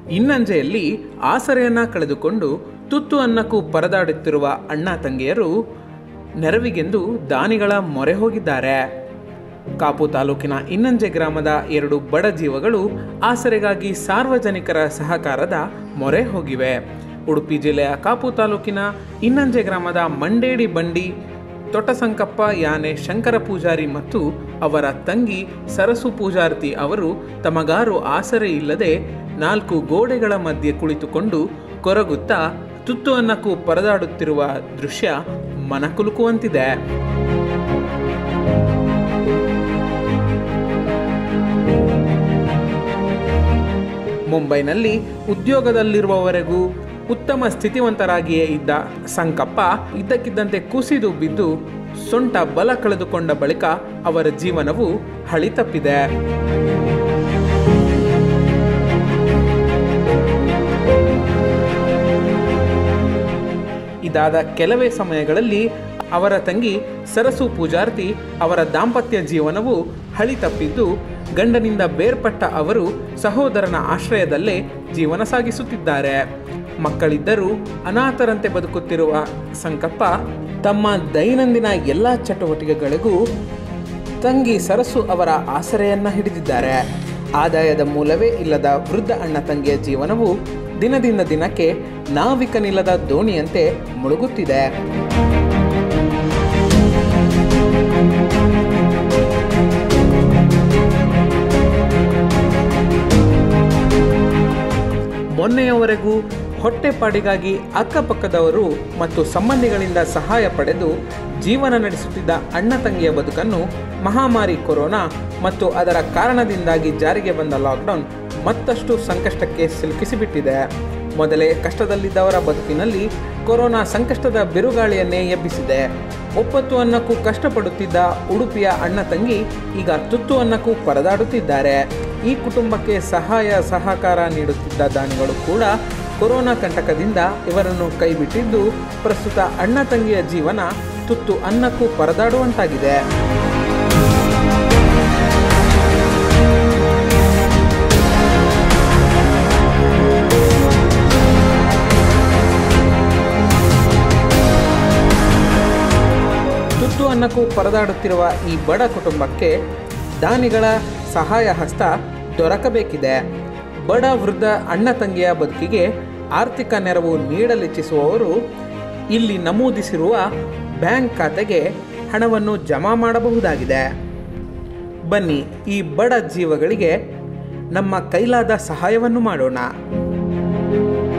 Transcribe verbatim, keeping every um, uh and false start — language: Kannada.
ಇನ್ನಂಜೆಯಲ್ಲಿ ಆಸರೆಯನ್ನ ಕಳೆದುಕೊಂಡು ತುತ್ತು ಅನ್ನಕ್ಕೂ ಪರದಾಡುತ್ತಿರುವ ಅಣ್ಣ ತಂಗಿಯರು ನೆರವಿಗೆಂದು ದಾನಿಗಳ ಮೊರೆ ಹೋಗಿದ್ದಾರೆ. ಕಾಪು ತಾಲೂಕಿನ ಇನ್ನಂಜೆ ಗ್ರಾಮದ ಎರಡು ಬಡ ಜೀವಗಳು ಆಸರೆಗಾಗಿ ಸಾರ್ವಜನಿಕರ ಸಹಕಾರದ ಮೊರೆ ಹೋಗಿವೆ. ಉಡುಪಿ ಜಿಲ್ಲೆಯ ಕಾಪು ತಾಲೂಕಿನ ಇನ್ನಂಜೆ ಗ್ರಾಮದ ಮಂಡೇಡಿ ಬಂಡಿ ತೊಟಸಂಕಪ್ಪ ಯಾನೆ ಶಂಕರ ಪೂಜಾರಿ ಮತ್ತು ಅವರ ತಂಗಿ ಸರಸು ಪೂಜಾರ್ತಿ ಅವರು ತಮಗಾರು ಆಸರೆ ಇಲ್ಲದೆ ನಾಲ್ಕು ಗೋಡೆಗಳ ಮಧ್ಯೆ ಕುಳಿತುಕೊಂಡು ಕೊರಗುತ್ತಾ ತುತ್ತು ಅನ್ನಕ್ಕೂ ಪರದಾಡುತ್ತಿರುವ ದೃಶ್ಯ ಮನಕುಲುಕುವಂತಿದೆ. ಮುಂಬೈನಲ್ಲಿ ಉದ್ಯೋಗದಲ್ಲಿರುವವರೆಗೂ ಉತ್ತಮ ಸ್ಥಿತಿವಂತರಾಗಿಯೇ ಇದ್ದ ಸಂಕಪ್ಪ ಇದ್ದಕ್ಕಿದ್ದಂತೆ ಕುಸಿದು ಬಿದ್ದು ಸೊಂಟ ಬಲ ಕಳೆದುಕೊಂಡ ಬಳಿಕ ಅವರ ಜೀವನವು ಹಳಿ ತಪ್ಪಿದೆ. ಇದಾದ ಕೆಲವೇ ಸಮಯಗಳಲ್ಲಿ ಅವರ ತಂಗಿ ಸರಸು ಪೂಜಾರ್ತಿ ಅವರ ದಾಂಪತ್ಯ ಜೀವನವು ಹಳಿ ತಪ್ಪಿದ್ದು ಗಂಡನಿಂದ ಬೇರ್ಪಟ್ಟ ಅವರು ಸಹೋದರನ ಆಶ್ರಯದಲ್ಲೇ ಜೀವನ ಸಾಗಿಸುತ್ತಿದ್ದಾರೆ. ಮಕ್ಕಳಿದ್ದರೂ ಅನಾಥರಂತೆ ಬದುಕುತ್ತಿರುವ ಸಂಕಪ್ಪ ತಮ್ಮ ದೈನಂದಿನ ಎಲ್ಲ ಚಟುವಟಿಕೆಗಳಿಗೂ ತಂಗಿ ಸರಸು ಅವರ ಆಸರೆಯನ್ನ ಹಿಡಿದಿದ್ದಾರೆ. ಆದಾಯದ ಮೂಲವೇ ಇಲ್ಲದ ವೃದ್ಧ ಅಣ್ಣ ತಂಗಿಯ ಜೀವನವು ದಿನದಿಂದ ದಿನಕ್ಕೆ ನಾವಿಕನಿಲ್ಲದ ದೋಣಿಯಂತೆ ಮುಳುಗುತ್ತಿದೆ. ಮೊನ್ನೆಯವರೆಗೂ ಹೊಟ್ಟೆಪಾಡಿಗಾಗಿ ಅಕ್ಕಪಕ್ಕದವರು ಮತ್ತು ಸಂಬಂಧಿಗಳಿಂದ ಸಹಾಯ ಪಡೆದು ಜೀವನ ನಡೆಸುತ್ತಿದ್ದ ಅಣ್ಣ ತಂಗಿಯ ಬದುಕನ್ನು ಮಹಾಮಾರಿ ಕೊರೋನಾ ಮತ್ತು ಅದರ ಕಾರಣದಿಂದಾಗಿ ಜಾರಿಗೆ ಬಂದ ಲಾಕ್ಡೌನ್ ಮತ್ತಷ್ಟು ಸಂಕಷ್ಟಕ್ಕೆ ಸಿಲುಕಿಸಿಬಿಟ್ಟಿದೆ. ಮೊದಲೇ ಕಷ್ಟದಲ್ಲಿದ್ದವರ ಬದುಕಿನಲ್ಲಿ ಕೊರೋನಾ ಸಂಕಷ್ಟದ ಬಿರುಗಾಳಿಯನ್ನೇ ಎಬ್ಬಿಸಿದೆ. ಒಪ್ಪತ್ತು ಅನ್ನಕ್ಕೂ ಕಷ್ಟಪಡುತ್ತಿದ್ದ ಉಡುಪಿಯ ಅಣ್ಣ ತಂಗಿ ಈಗ ತುತ್ತು ಅನ್ನಕ್ಕೂ ಪರದಾಡುತ್ತಿದ್ದಾರೆ. ಈ ಕುಟುಂಬಕ್ಕೆ ಸಹಾಯ ಸಹಕಾರ ನೀಡುತ್ತಿದ್ದ ದಾನಿಗಳು ಕೂಡ ಕೊರೋನಾ ಕಂಟಕದಿಂದ ಇವರನ್ನು ಕೈಬಿಟ್ಟಿದ್ದು ಪ್ರಸ್ತುತ ಅಣ್ಣ ತಂಗಿಯ ಜೀವನ ತುತ್ತು ಅನ್ನಕ್ಕೂ ಪರದಾಡುವಂತಾಗಿದೆ. ತುತ್ತು ಅನ್ನಕ್ಕೂ ಪರದಾಡುತ್ತಿರುವ ಈ ಬಡ ಕುಟುಂಬಕ್ಕೆ ದಾನಿಗಳ ಸಹಾಯ ಹಸ್ತ ದೊರಕಬೇಕಿದೆ. ಬಡ ವೃದ್ಧ ಅಣ್ಣ ತಂಗಿಯ ಬದುಕಿಗೆ ಆರ್ಥಿಕ ನೆರವು ನೀಡಲಿಚ್ಛಿಸುವವರು ಇಲ್ಲಿ ನಮೂದಿಸಿರುವ ಬ್ಯಾಂಕ್ ಖಾತೆಗೆ ಹಣವನ್ನು ಜಮಾ ಮಾಡಬಹುದಾಗಿದೆ. ಬನ್ನಿ ಈ ಬಡ ಜೀವಗಳಿಗೆ ನಮ್ಮ ಕೈಲಾದ ಸಹಾಯವನ್ನು ಮಾಡೋಣ.